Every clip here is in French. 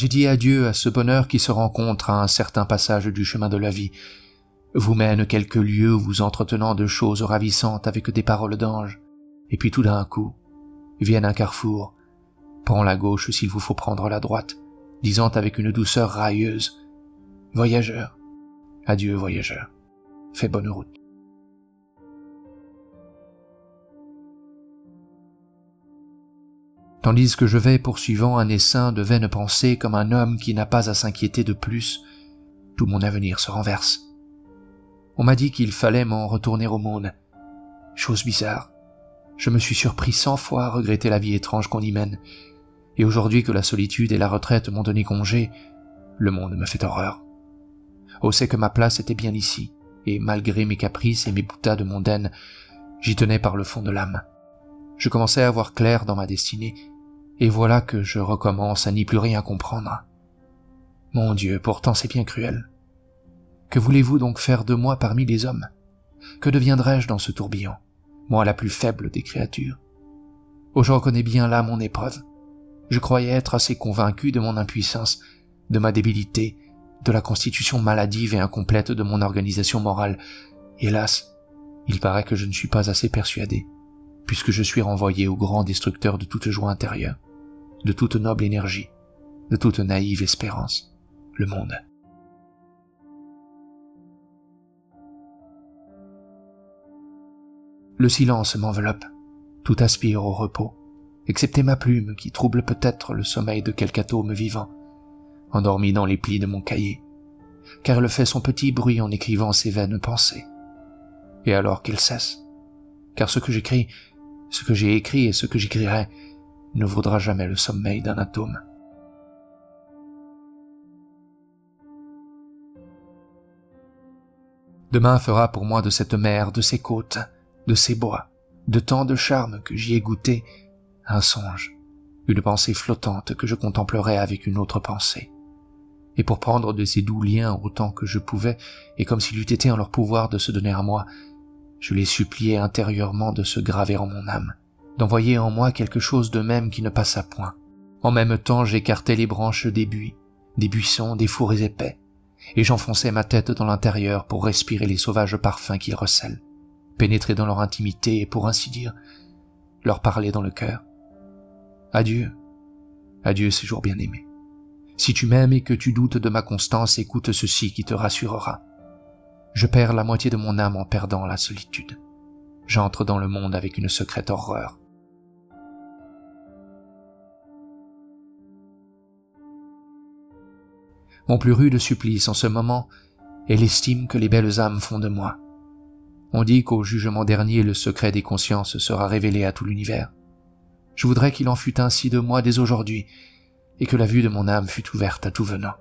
J'ai dit adieu à ce bonheur qui se rencontre à un certain passage du chemin de la vie, vous mène quelques lieues vous entretenant de choses ravissantes avec des paroles d'ange, et puis tout d'un coup, vienne un carrefour, prends la gauche s'il vous faut prendre la droite, disant avec une douceur railleuse, « Voyageur, adieu voyageur, fais bonne route. » Tandis que je vais poursuivant un essaim de vaines pensées comme un homme qui n'a pas à s'inquiéter de plus, tout mon avenir se renverse. On m'a dit qu'il fallait m'en retourner au monde. Chose bizarre, je me suis surpris 100 fois à regretter la vie étrange qu'on y mène, et aujourd'hui que la solitude et la retraite m'ont donné congé, le monde me fait horreur. On sait que ma place était bien ici, et malgré mes caprices et mes boutades mondaines, j'y tenais par le fond de l'âme. Je commençais à voir clair dans ma destinée, et voilà que je recommence à n'y plus rien comprendre. Mon Dieu, pourtant c'est bien cruel. Que voulez-vous donc faire de moi parmi les hommes? Que deviendrais-je dans ce tourbillon, moi la plus faible des créatures? Oh, je reconnais bien là mon épreuve. Je croyais être assez convaincu de mon impuissance, de ma débilité, de la constitution maladive et incomplète de mon organisation morale. Hélas, il paraît que je ne suis pas assez persuadé, puisque je suis renvoyé au grand destructeur de toute joie intérieure, de toute noble énergie, de toute naïve espérance, le monde. Le silence m'enveloppe, tout aspire au repos, excepté ma plume qui trouble peut-être le sommeil de quelque atome vivant, endormi dans les plis de mon cahier, car elle fait son petit bruit en écrivant ses vaines pensées. Et alors qu'elle cesse, car ce que j'écris, ce que j'ai écrit et ce que j'écrirai ne vaudra jamais le sommeil d'un atome. Demain fera pour moi de cette mer, de ces côtes, de ces bois, de tant de charmes que j'y ai goûté, un songe, une pensée flottante que je contemplerai avec une autre pensée. Et pour prendre de ces doux liens autant que je pouvais, et comme s'il eût été en leur pouvoir de se donner à moi, je les suppliais intérieurement de se graver en mon âme, d'envoyer en moi quelque chose de même qui ne passa point. En même temps, j'écartais les branches des buis, des buissons, des fourrés épais, et j'enfonçais ma tête dans l'intérieur pour respirer les sauvages parfums qu'ils recèlent, pénétrer dans leur intimité et, pour ainsi dire, leur parler dans le cœur. Adieu, adieu séjour bien-aimé. Si tu m'aimes et que tu doutes de ma constance, écoute ceci qui te rassurera. Je perds la moitié de mon âme en perdant la solitude. J'entre dans le monde avec une secrète horreur. Mon plus rude supplice en ce moment est l'estime que les belles âmes font de moi. On dit qu'au jugement dernier, le secret des consciences sera révélé à tout l'univers. Je voudrais qu'il en fût ainsi de moi dès aujourd'hui, et que la vue de mon âme fût ouverte à tout venant.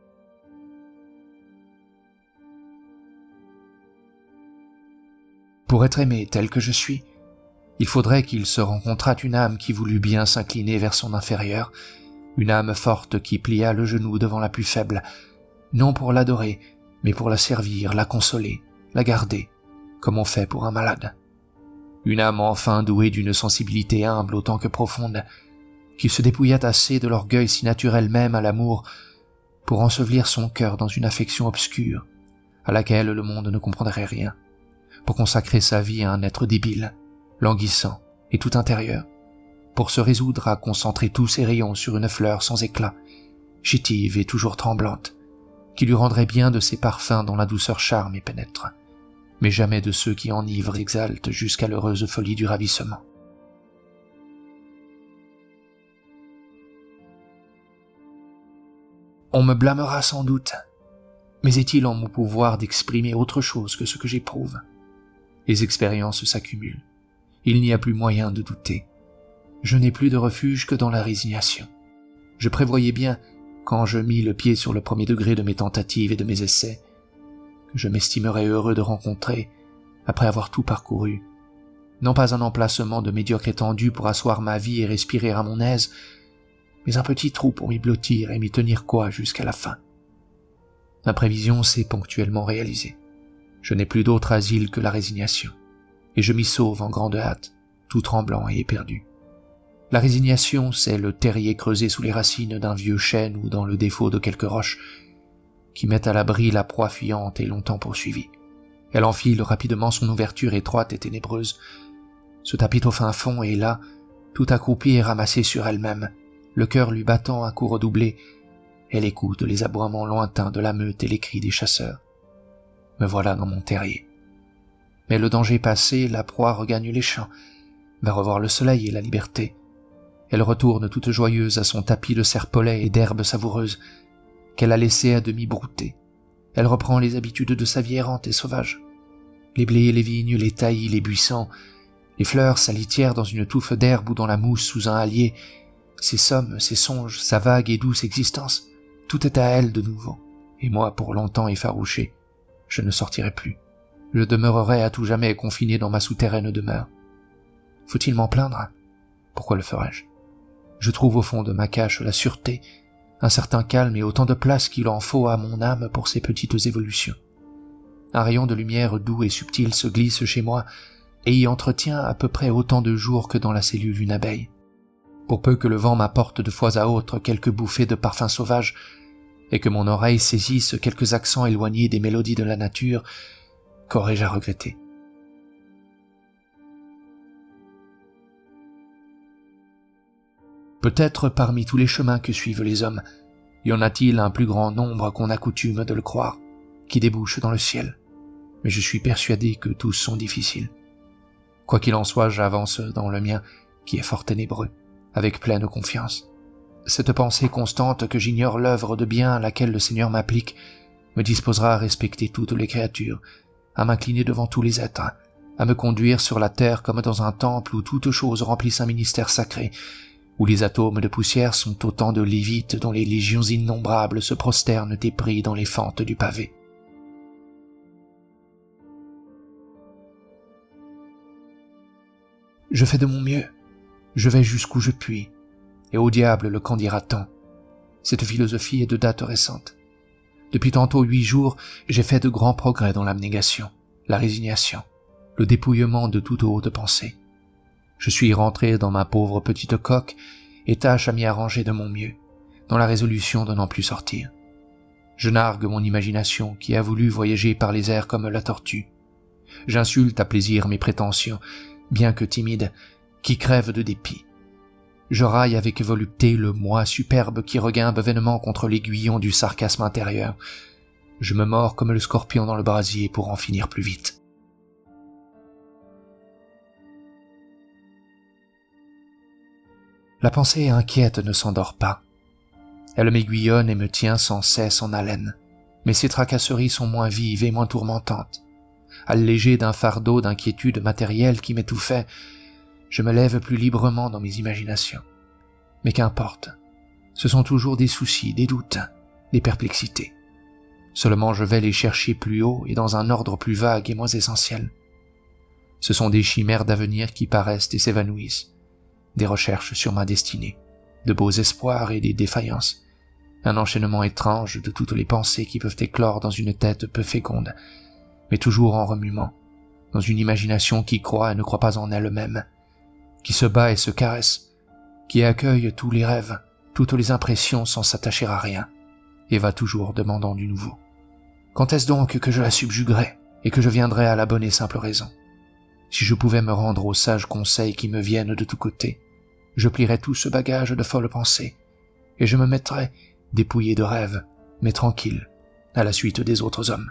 Pour être aimé tel que je suis, il faudrait qu'il se rencontrât une âme qui voulût bien s'incliner vers son inférieur, une âme forte qui pliât le genou devant la plus faible, non pour l'adorer, mais pour la servir, la consoler, la garder, comme on fait pour un malade. Une âme enfin douée d'une sensibilité humble autant que profonde, qui se dépouillât assez de l'orgueil si naturel même à l'amour pour ensevelir son cœur dans une affection obscure, à laquelle le monde ne comprendrait rien, pour consacrer sa vie à un être débile, languissant et tout intérieur, pour se résoudre à concentrer tous ses rayons sur une fleur sans éclat, chétive et toujours tremblante, qui lui rendrait bien de ses parfums dont la douceur charme et pénètre, mais jamais de ceux qui enivrent et exaltent jusqu'à l'heureuse folie du ravissement. On me blâmera sans doute, mais est-il en mon pouvoir d'exprimer autre chose que ce que j'éprouve? Les expériences s'accumulent, il n'y a plus moyen de douter. Je n'ai plus de refuge que dans la résignation. Je prévoyais bien, quand je mis le pied sur le premier degré de mes tentatives et de mes essais, que je m'estimerais heureux de rencontrer, après avoir tout parcouru, non pas un emplacement de médiocre étendue pour asseoir ma vie et respirer à mon aise, mais un petit trou pour m'y blottir et m'y tenir quoi jusqu'à la fin. Ma prévision s'est ponctuellement réalisée. Je n'ai plus d'autre asile que la résignation, et je m'y sauve en grande hâte, tout tremblant et éperdu. La résignation, c'est le terrier creusé sous les racines d'un vieux chêne ou dans le défaut de quelques roches, qui mettent à l'abri la proie fuyante et longtemps poursuivie. Elle enfile rapidement son ouverture étroite et ténébreuse, se tapit au fin fond et là, tout accroupie et ramassée sur elle-même, le cœur lui battant à coups redoublés, elle écoute les aboiements lointains de la meute et les cris des chasseurs. Me voilà dans mon terrier. Mais le danger passé, la proie regagne les champs, va revoir le soleil et la liberté. Elle retourne toute joyeuse à son tapis de serpolets et d'herbes savoureuses qu'elle a laissé à demi brouter. Elle reprend les habitudes de sa vie errante et sauvage. Les blés, les vignes, les taillis, les buissons, les fleurs, sa litière dans une touffe d'herbe ou dans la mousse sous un hallier, ses sommes, ses songes, sa vague et douce existence, tout est à elle de nouveau. Et moi, pour longtemps effarouché, je ne sortirai plus. Je demeurerai à tout jamais confiné dans ma souterraine demeure. Faut-il m'en plaindre? Pourquoi le ferais-je? Je trouve au fond de ma cache la sûreté, un certain calme et autant de place qu'il en faut à mon âme pour ces petites évolutions. Un rayon de lumière doux et subtil se glisse chez moi et y entretient à peu près autant de jours que dans la cellule d'une abeille. Pour peu que le vent m'apporte de fois à autre quelques bouffées de parfums sauvages et que mon oreille saisisse quelques accents éloignés des mélodies de la nature, qu'aurais-je à regretter? Peut-être parmi tous les chemins que suivent les hommes, y en a-t-il un plus grand nombre qu'on a coutume de le croire, qui débouche dans le ciel, mais je suis persuadé que tous sont difficiles. Quoi qu'il en soit, j'avance dans le mien, qui est fort ténébreux, avec pleine confiance. Cette pensée constante que j'ignore l'œuvre de bien à laquelle le Seigneur m'applique me disposera à respecter toutes les créatures, à m'incliner devant tous les êtres, à me conduire sur la terre comme dans un temple où toutes choses remplissent un ministère sacré, où les atomes de poussière sont autant de lévites dont les légions innombrables se prosternent épris dans les fentes du pavé. Je fais de mon mieux, je vais jusqu'où je puis, et au diable le qu'en dira-t-on. Cette philosophie est de date récente. Depuis tantôt 8 jours, j'ai fait de grands progrès dans l'abnégation, la résignation, le dépouillement de toute haute pensée. Je suis rentré dans ma pauvre petite coque et tâche à m'y arranger de mon mieux, dans la résolution de n'en plus sortir. Je nargue mon imagination qui a voulu voyager par les airs comme la tortue. J'insulte à plaisir mes prétentions, bien que timides, qui crèvent de dépit. Je raille avec volupté le moi superbe qui regimbe vainement contre l'aiguillon du sarcasme intérieur. Je me mords comme le scorpion dans le brasier pour en finir plus vite. La pensée inquiète ne s'endort pas. Elle m'aiguillonne et me tient sans cesse en haleine. Mais ces tracasseries sont moins vives et moins tourmentantes. Allégé d'un fardeau d'inquiétude matérielle qui m'étouffait, je me lève plus librement dans mes imaginations. Mais qu'importe, ce sont toujours des soucis, des doutes, des perplexités. Seulement je vais les chercher plus haut et dans un ordre plus vague et moins essentiel. Ce sont des chimères d'avenir qui paraissent et s'évanouissent, des recherches sur ma destinée, de beaux espoirs et des défaillances, un enchaînement étrange de toutes les pensées qui peuvent éclore dans une tête peu féconde, mais toujours en remuement, dans une imagination qui croit et ne croit pas en elle-même, qui se bat et se caresse, qui accueille tous les rêves, toutes les impressions sans s'attacher à rien, et va toujours demandant du nouveau. Quand est-ce donc que je la subjuguerai, et que je viendrai à la bonne et simple raison? Si je pouvais me rendre aux sages conseils qui me viennent de tous côtés, je plierais tout ce bagage de folles pensées, et je me mettrais, dépouillé de rêves, mais tranquille, à la suite des autres hommes.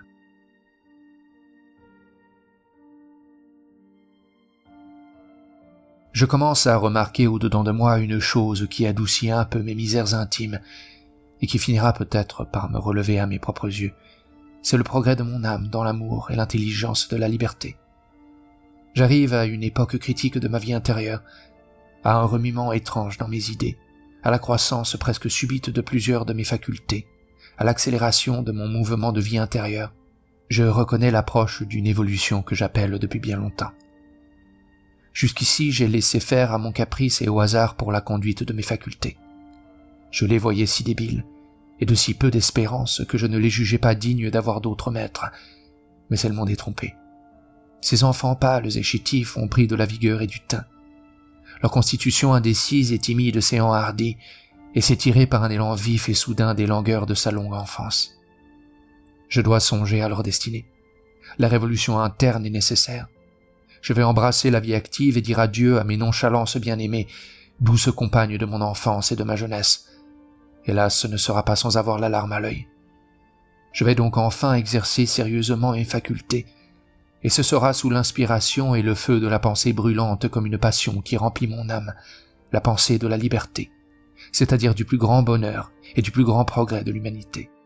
Je commence à remarquer au-dedans de moi une chose qui adoucit un peu mes misères intimes et qui finira peut-être par me relever à mes propres yeux. C'est le progrès de mon âme dans l'amour et l'intelligence de la liberté. J'arrive à une époque critique de ma vie intérieure, à un remuement étrange dans mes idées, à la croissance presque subite de plusieurs de mes facultés, à l'accélération de mon mouvement de vie intérieure. Je reconnais l'approche d'une évolution que j'appelle depuis bien longtemps. Jusqu'ici, j'ai laissé faire à mon caprice et au hasard pour la conduite de mes facultés. Je les voyais si débiles, et de si peu d'espérance que je ne les jugeais pas dignes d'avoir d'autres maîtres, mais elles m'ont détrompé. Ces enfants pâles et chétifs ont pris de la vigueur et du teint. leur constitution indécise et timide s'est enhardie et s'est tirée par un élan vif et soudain des langueurs de sa longue enfance. Je dois songer à leur destinée. La révolution interne est nécessaire. Je vais embrasser la vie active et dire adieu à mes nonchalances bien-aimées, douces compagnes de mon enfance et de ma jeunesse. Hélas, ce ne sera pas sans avoir la larme à l'œil. Je vais donc enfin exercer sérieusement mes facultés, et ce sera sous l'inspiration et le feu de la pensée brûlante comme une passion qui remplit mon âme, la pensée de la liberté, c'est-à-dire du plus grand bonheur et du plus grand progrès de l'humanité.